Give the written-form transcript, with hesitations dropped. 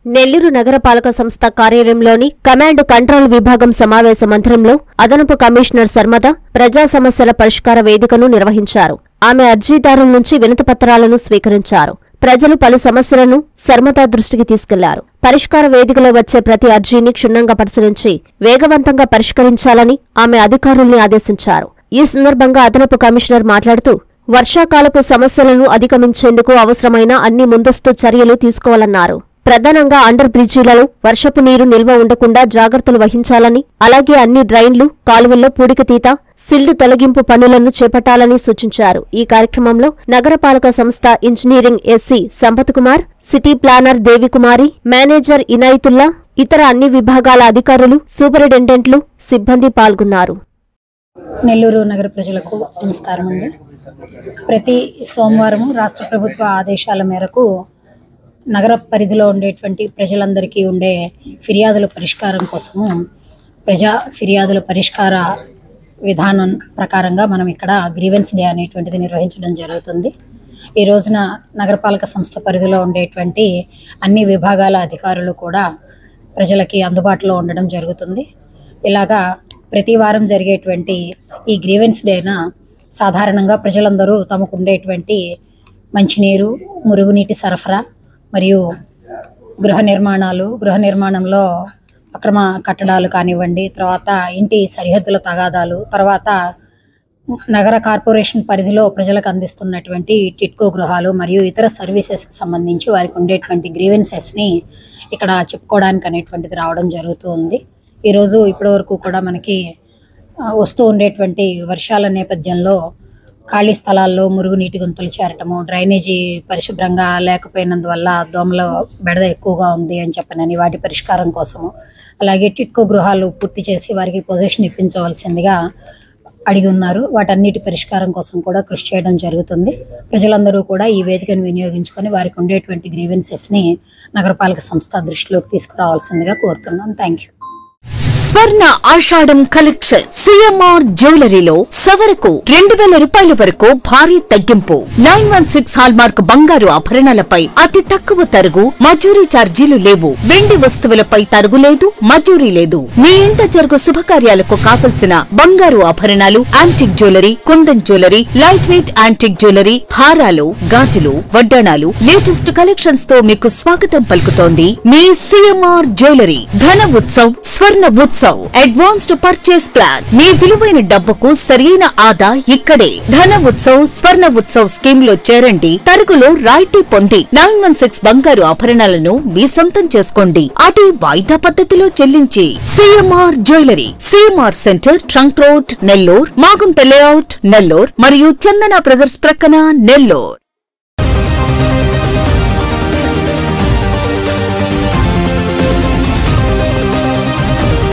నెల్లూరు నగరపాలక సంస్థ కార్యాలయంలోని command control విభాగం సమావేశ మందిరంలో అదనపు కమిషనర్ సర్మద ప్రజా సమస్యల పరిష్కార వేదికను నిర్వహించారు. ఆమె అర్జీదారుల నుంచి వినతిపత్రాలను స్వీకరించారు. ప్రజలు పలు సమస్యలను సర్మద దృష్టికి తీసుకెళ్లారు. పరిష్కార వేదికలో వచ్చే ప్రతి అర్జీని క్షుణ్ణంగా పరిశీలించి వేగవంతంగా పరిష్కరించాలని ఆమె అధికారుల్ని ఆదేశించారు. ఈ సందర్భంగా అదనపు కమిషనర్ మాట్లాడుతూ వర్షాకాలపు సమస్యలను అధిగమించేందుకు అవసరమైన అన్ని ముందస్తు చర్యలు తీసుకోవాలన్నారు. ప్రధానంగా అండర్ బ్రిడ్జీలలో వర్షపు నీరు నిల్వ ఉండకుండా జాగ్రత్తలు వహించాలని, అలాగే అన్ని డ్రైన్లు, కాలువల్లో పూడికతీత, సిల్లు తొలగింపు పనులను చేపట్టాలని సూచించారు. ఈ కార్యక్రమంలో నగరపాలక సంస్థ engineering SE Sampath Kumar, city planner Devikumari, manager Inayatullah, ఇతర అన్ని విభాగాల అధికారులు, సూపరింటెండెంట్లు, సిబ్బంది పాల్గొన్నారు. నెల్లూరు నగర ప్రజలకు నమస్కారం అండి. ప్రతి సోమవారం రాష్ట్ర ప్రభుత్వ ఆదేశాల మేరకు నగర పరిధిలో ఉండేటువంటి ప్రజలందరికీ ఉండే ఫిర్యాదుల పరిష్కారం కోసము ప్రజా ఫిర్యాదుల పరిష్కార విధానం ప్రకారంగా మనం ఇక్కడ గ్రీవెన్స్ డే అనేటువంటిది నిర్వహించడం జరుగుతుంది. ఈ రోజున నగరపాలక సంస్థ పరిధిలో ఉండేటువంటి అన్ని విభాగాల అధికారులు కూడా ప్రజలకి అందుబాటులో ఉండడం జరుగుతుంది. ఇలాగా ప్రతి వారం జరిగేటువంటి ఈ గ్రీవెన్స్ డేన సాధారణంగా ప్రజలందరూ తమకు ఉండేటువంటి మంచినీరు, మురుగునీటి సరఫరా మరియు గృహ నిర్మాణంలో అక్రమ కట్టడాలు కానివ్వండి, తర్వాత ఇంటి సరిహద్దుల తగాదాలు, తర్వాత నగర కార్పొరేషన్ పరిధిలో ప్రజలకు అందిస్తున్నటువంటి టిట్కో గృహాలు మరియు ఇతర సర్వీసెస్కి సంబంధించి వారికి ఉండేటువంటి గ్రీవెన్సెస్ని ఇక్కడ చెప్పుకోవడానికి అనేటువంటిది రావడం జరుగుతూ ఉంది. ఈరోజు ఇప్పటి వరకు కూడా మనకి వస్తూ ఉండేటువంటి వర్షాల నేపథ్యంలో ఖాళీ స్థలాల్లో మురుగునీటి గుంతలు చేరటము, డ్రైనేజీ పరిశుభ్రంగా లేకపోయినందువల్ల దోమల బెడద ఎక్కువగా ఉంది అని చెప్పనని వాటి పరిష్కారం కోసము, అలాగే టిట్కో గృహాలు పూర్తి చేసి వారికి పొజిషన్ ఇప్పించవలసిందిగా అడిగి ఉన్నారు. వాటన్నిటి పరిష్కారం కోసం కూడా కృషి చేయడం జరుగుతుంది. ప్రజలందరూ కూడా ఈ వేదికను వినియోగించుకొని వారికి ఉండేటువంటి గ్రీవెన్సెస్ని నగరపాలక సంస్థ దృష్టిలోకి తీసుకురావాల్సిందిగా కోరుతున్నాం. Thank you. Swarna Ashadham collection CMR జ్యువెలరీలో సవరకు 2000 రూపాయల వరకు భారీ తగ్గింపు. 916 హాల్మార్క్ బంగారు ఆభరణాలపై అతి తక్కువ తరుగు, మజూరీ ఛార్జీలు లేవు. వెండి వస్తువులపై తరుగు లేదు, మజూరీ లేదు. మీ ఇంట జరుగు శుభకార్యాలకు కావలసిన బంగారు ఆభరణాలు, antique jewellery, Kundan jewellery, light weight antique jewellery, హారాలు, గాజులు, వడ్డాణాలు, లేటెస్ట్ కలెక్షన్స్ తో మీకు స్వాగతం పలుకుతోంది మీ CMR jewellery. Dhana Utsav, Swarna Utsav, advanced purchase plan. మీ విలువైన డబ్బుకు సరైన ఆదా ఇక్కడే. ధన ఉత్సవ్, స్వర్ణ ఉత్సవ్ స్కీమ్ లో చేరండి. తరుగులో రాయితీ పొంది 916 బంగారు ఆభరణాలను మీ సొంతం చేసుకోండి. అది వాయిదా పద్ధతిలో చెల్లించి. CMR jewellery, CMR centre, trunk road, Nellore, Magunta layout, Nellore మరియు చందన బ్రదర్స్ ప్రక్కన, నెల్లూర్.